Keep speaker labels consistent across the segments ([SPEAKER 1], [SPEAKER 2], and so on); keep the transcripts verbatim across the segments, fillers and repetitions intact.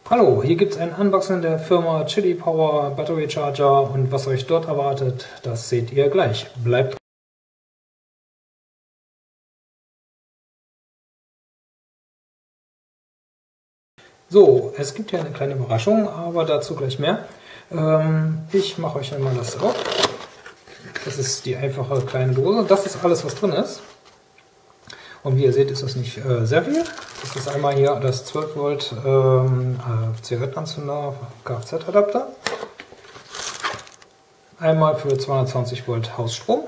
[SPEAKER 1] Hallo, hier gibt es ein Unboxing der Firma Chili Power Battery Charger und was euch dort erwartet, das seht ihr gleich. Bleibt dran. So, es gibt hier eine kleine Überraschung, aber dazu gleich mehr. Ähm, ich mache euch einmal das auf. Das ist die einfache kleine Dose. Das ist alles, was drin ist. Und wie ihr seht, ist das nicht äh, sehr viel. Das ist einmal hier das zwölf Volt ähm, äh, Zigarettenanzünder Kfz-Adapter. Einmal für zweihundertzwanzig Volt Hausstrom.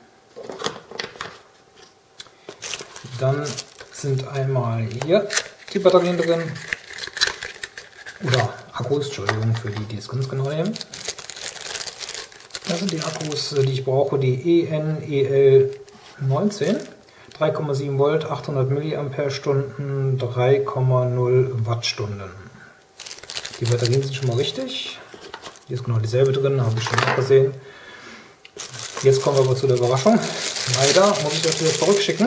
[SPEAKER 1] Dann sind einmal hier die Batterien drin. Oder Akkus, Entschuldigung, für die, die es ganz genau nehmen. Das sind die Akkus, die ich brauche, die E N E L neunzehn. drei Komma sieben Volt, achthundert Milliampere-Stunden, drei Komma null Wattstunden. Die Batterien sind schon mal richtig. Hier ist genau dieselbe drin, habe ich schon auch gesehen. Jetzt kommen wir aber zu der Überraschung. Leider muss ich das wieder zurückschicken.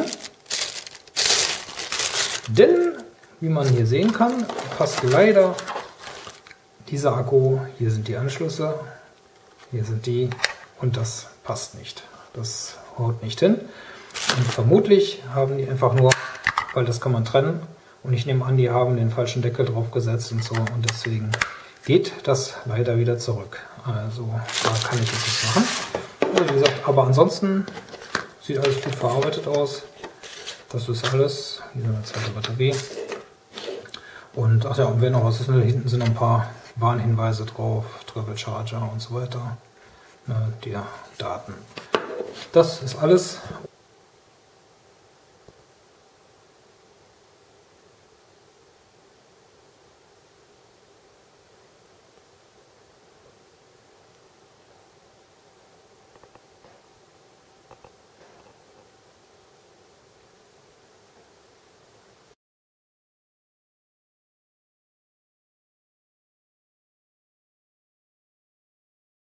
[SPEAKER 1] Denn, wie man hier sehen kann, passt leider dieser Akku. Hier sind die Anschlüsse, hier sind die und das passt nicht. Das haut nicht hin. Und vermutlich haben die einfach nur, weil das kann man trennen, und ich nehme an, die haben den falschen Deckel drauf gesetzt und so, und deswegen geht das leider wieder zurück. Also da kann ich jetzt nichts machen. Also wie gesagt, aber ansonsten sieht alles gut verarbeitet aus. Das ist alles. Hier eine zweite Batterie. Und ach ja, und wer noch was ist, hinten sind noch ein paar Warnhinweise drauf, Travel Charger und so weiter. Die Daten. Das ist alles